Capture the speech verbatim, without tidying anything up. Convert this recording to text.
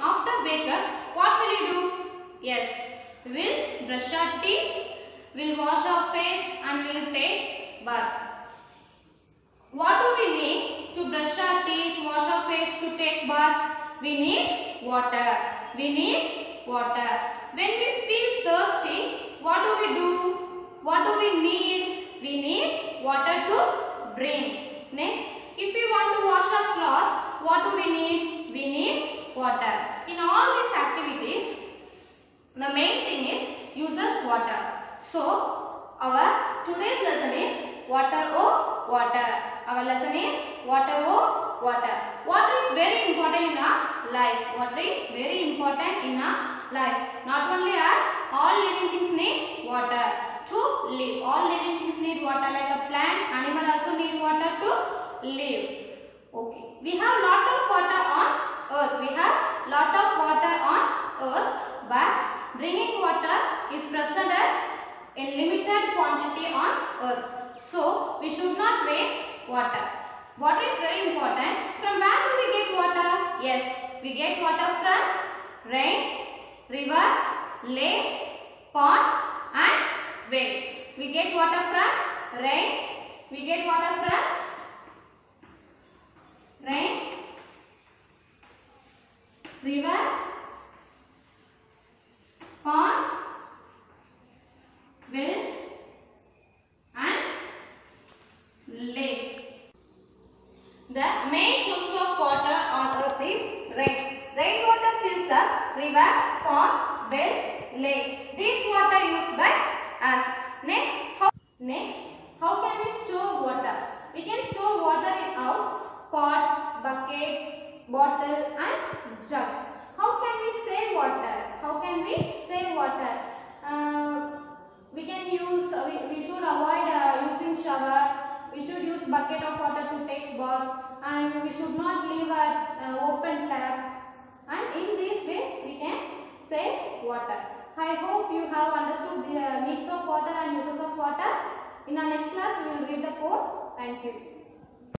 after wake up, what will you do? Yes, we will brush our teeth, we will wash our face and we will take bath. What do we need to brush our teeth, wash our face, to take bath? We need water. We need water. When we feel thirsty, what do we do? What do we need? We need water to drink. Next, if we want to wash our clothes, what do we need? We need water. In all these activities, the main thing is uses water. So, our today's lesson is water oh water. Our lesson is water oh water. Water is very important in our life. Water is very important in our life. Not only us, all living things need water to live. All living things need water, like a plant, animal also need water to live. Okay. We have lot of water on earth. We have lot of water on earth, but drinking water is present in limited quantity on earth. So, we should not waste water. Water is very important. From where do we get water? Yes, we get water from rain, river, lake, pond and well. We get water from rain. We get water from rain, river, pond, well and lake. The main source of water on earth is rain. Rainwater fills the river, pond, well, lake. This water used by us. Next, how, next, how can we store water? We can store water in house, pot, bucket, bottle and jug. How can we save water? How can we save water? Uh, we can use, uh, we, we should avoid uh, using shower. We should use bucket of water to take bath, and we should not leave a uh, open tap, and in this way we can save water. I hope you have understood the uh, needs of water and uses of water. In our next class we will read the code. Thank you.